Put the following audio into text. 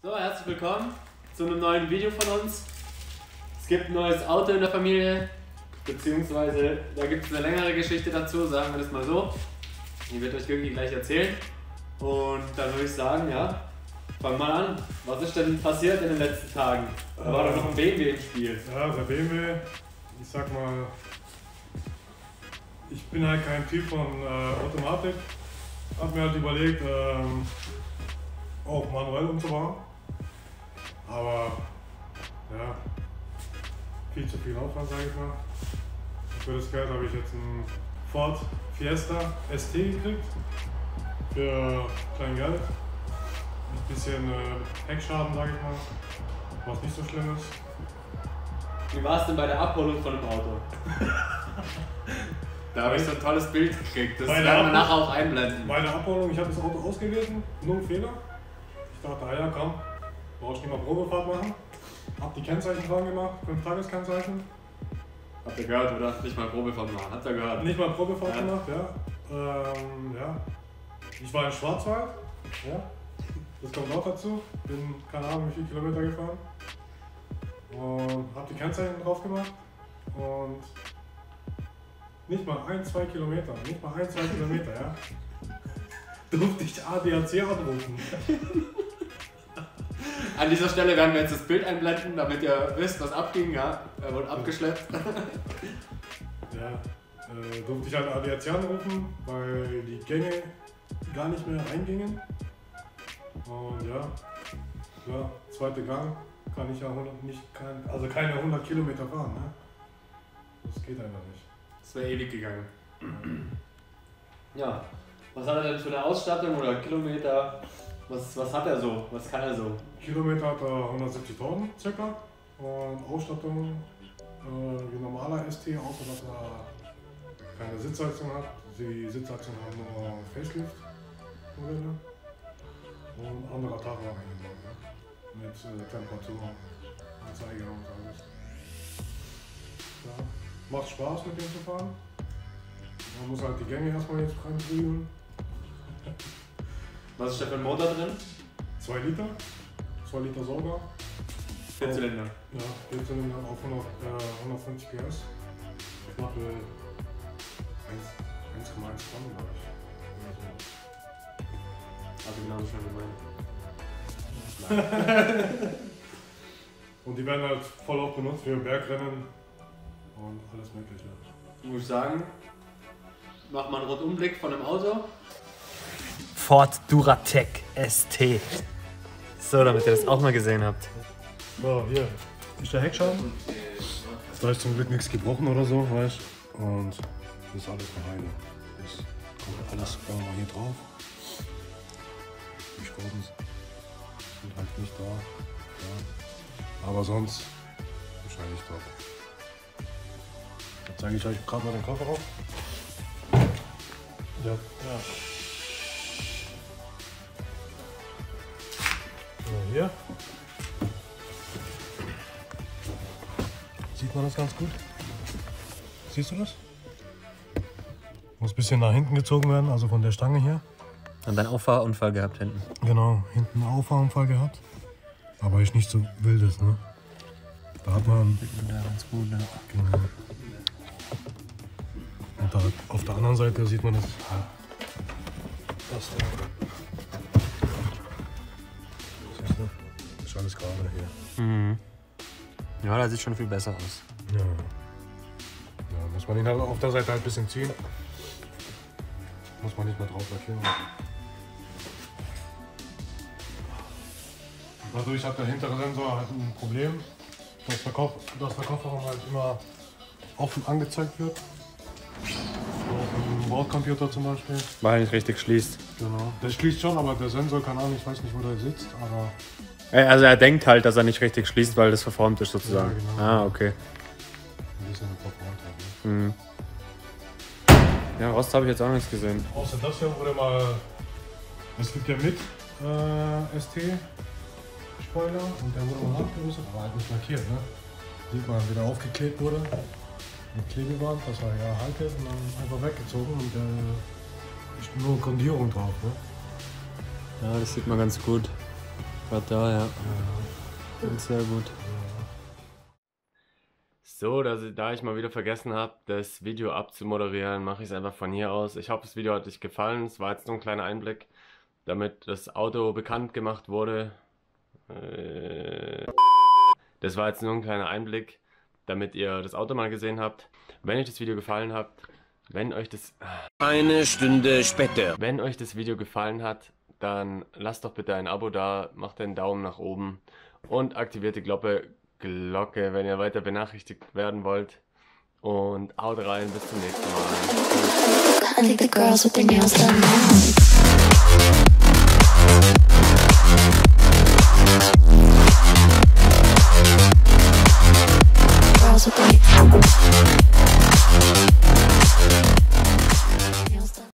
So, herzlich willkommen zu einem neuen Video von uns. Es gibt ein neues Auto in der Familie, beziehungsweise da gibt es eine längere Geschichte dazu, sagen wir das mal so. Die wird euch Jürgen gleich erzählen. Und dann würde ich sagen, ja, fang mal an. Was ist denn passiert in den letzten Tagen? Da war doch noch ein BMW im Spiel. Ja, der BMW, ich sag mal, ich bin halt kein Typ von Automatik. Hab mir halt überlegt, auch manuell umzubauen. Aber ja, viel zu viel Aufwand, sage ich mal. Für das Geld habe ich jetzt einen Ford Fiesta ST gekriegt. Für klein Geld. Ein bisschen Heckschaden, sage ich mal. Was nicht so schlimm ist. Wie war es denn bei der Abholung von dem Auto? Da habe ich so ein tolles Bild gekriegt, das werden wir nachher auch einblenden. Bei der Abholung, ich habe das Auto ausgelesen, nur ein Fehler. Ich dachte, ja komm, brauchst nicht mal Probefahrt machen. Hab die Kennzeichen dran gemacht, 5-Tages-Kennzeichen. Habt ihr gehört, oder? Nicht mal Probefahrt machen, habt ihr gehört? Nicht mal Probefahrt gemacht, ja. Ja. Ich war in Schwarzwald, ja. Das kommt auch dazu. Bin keine Ahnung wie viele Kilometer gefahren. Und hab die Kennzeichen drauf gemacht. Und nicht mal 1-2 Kilometer, ja. Durfte ich ADAC anrufen. An dieser Stelle werden wir jetzt das Bild einblenden, damit ihr wisst, was abging. Ja, er wurde abgeschleppt. Ja, durfte ich halt ADAC anrufen, weil die Gänge gar nicht mehr reingingen. Und ja, klar, zweiter Gang kann ich ja keine 100 Kilometer fahren. Ne? Das geht einfach nicht. Das wäre ewig gegangen. Ja, was hat er denn für eine Ausstattung oder Kilometer? Was hat er so? Was kann er so? Kilometer hat er 170.000 circa und Ausstattung wie normaler ST, außer dass er keine Sitzheizung hat. Die Sitzheizung haben nur Facelift Modelle und anderer Tagwagen mit Temperatur, Anzeige und alles. Ja, macht Spaß mit dem zu fahren. Man muss halt die Gänge erstmal jetzt reinprügeln. Was ist da für ein Motor drin? 2 Liter Sauger. 4 Zylinder. Ja, 4 Zylinder auf 150 PS. Ich mache 1,1 Tonnen, glaube ich. Also genau schon gemeint. Und die werden halt voll auch benutzt für Bergrennen und alles mögliche. Ich muss sagen, mach mal einen Rundumblick von dem Auto. Ford Duratec ST. So, damit ihr das auch mal gesehen habt. So, hier ist der Heckschaden. Da ist zum Glück nichts gebrochen oder so, weißt du? Und das ist alles noch heile. Das kommt alles mal hier drauf. Die Schrauben sind halt nicht da. Ja. Aber sonst wahrscheinlich top. Jetzt zeige ich euch gerade mal den Koffer auf. Ja. So, hier. Sieht man das ganz gut? Siehst du das? Muss ein bisschen nach hinten gezogen werden, also von der Stange hier. Und dann Auffahrunfall gehabt hinten. Genau, hinten einen Auffahrunfall gehabt. Aber ist nicht so wildes, ne? Da hat man. Ja, ganz gut, ne? Genau. Und da auf der anderen Seite sieht man das. Das da. Siehst du? Ist alles gerade hier. Mhm. Ja, das sieht schon viel besser aus. Ja. Ja, muss man ihn halt auf der Seite halt ein bisschen ziehen. Muss man nicht mehr drauf lackieren. Dadurch hat der hintere Sensor halt ein Problem, dass der Kofferraum halt immer offen angezeigt wird. Auf dem Bordcomputer zum Beispiel. Weil er nicht richtig schließt. Genau. Der schließt schon, aber der Sensor kann auch nicht, ich weiß nicht, wo der sitzt, aber. Also er denkt halt, dass er nicht richtig schließt, weil das verformt ist sozusagen. Ja, genau. Ah, okay. Ein bisschen verformt halt, ne? Mhm. Ja, Rost habe ich jetzt auch nichts gesehen. Außer das hier wurde mal. Es gibt ja mit ST-Spoiler und der wurde mal abgerüstet, aber halt nicht lackiert, ne? Sieht man, wie der aufgeklebt wurde. Mit Klebeband, das war ja haltet und dann einfach weggezogen und ist nur Grundierung drauf, ne? Ja, das sieht man ganz gut. War da, ja. Sehr gut. So, da ich mal wieder vergessen habe, das Video abzumoderieren, mache ich es einfach von hier aus. Ich hoffe, das Video hat euch gefallen. Es war jetzt nur ein kleiner Einblick, damit das Auto bekannt gemacht wurde. Das war jetzt nur ein kleiner Einblick, damit ihr das Auto mal gesehen habt. Wenn euch das Video gefallen hat, Eine Stunde später. Wenn euch das Video gefallen hat, dann lasst doch bitte ein Abo da, macht einen Daumen nach oben und aktiviert die Glocke, wenn ihr weiter benachrichtigt werden wollt. Und haut rein, bis zum nächsten Mal.